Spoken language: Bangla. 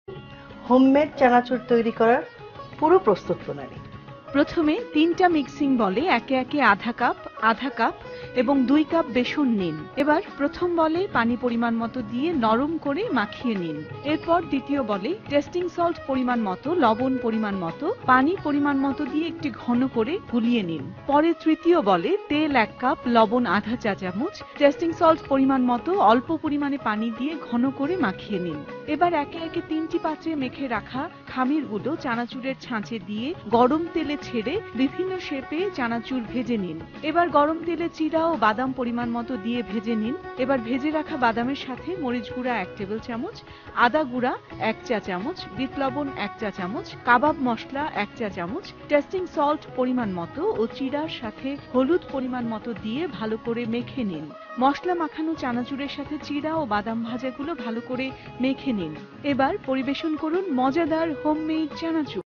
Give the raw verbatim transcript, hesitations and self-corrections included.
হোমমেড চানাচুর তৈরি করার পুরো প্রস্তুত প্রণালী। প্রথমে তিনটা মিক্সিং বলে একে একে আধা কাপ আধা কাপ এবং দুই কাপ বেসন নিন। এবার প্রথম বলে পানি পরিমাণ মতো দিয়ে নরম করে মাখিয়ে নিন। এরপর দ্বিতীয় বলে টেস্টিং সল্ট পরিমাণ মতো, লবণ পরিমাণ মতো, পানি পরিমাণ মতো দিয়ে একটি ঘন করে গুলিয়ে নিন। পরে তৃতীয় বলে তেল এক কাপ, লবণ আধা চা চামচ, টেস্টিং সল্ট পরিমাণ মতো অল্প পরিমাণে পানি দিয়ে ঘন করে মাখিয়ে নিন। এবার একে একে তিনটি পাত্রে মেখে রাখা খামিরগুলো চানাচুরের ছাঁচে দিয়ে গরম তেলে ছেড়ে বিভিন্ন শেপে চানাচুর ভেজে নিন। এবার গরম তেলে চিড়া ও বাদাম পরিমাণ মতো দিয়ে ভেজে নিন। এবার ভেজে রাখা বাদামের সাথে মরিচ গুঁড়া এক টেবিল চামচ, আদা গুঁড়া এক চা চামচ, বিট লবণ এক চা চামচ, কাবাব মশলা এক চা চামচ, টেস্টিং সল্ট পরিমাণ মতো ও চিড়ার সাথে হলুদ পরিমাণ মতো দিয়ে ভালো করে মেখে নিন। মশলা মাখানো চানাচুরের সাথে চিড়া ও বাদাম ভাজাগুলো ভালো করে মেখে নিন। এবার পরিবেশন করুন মজাদার হোমমেড চানাচুর।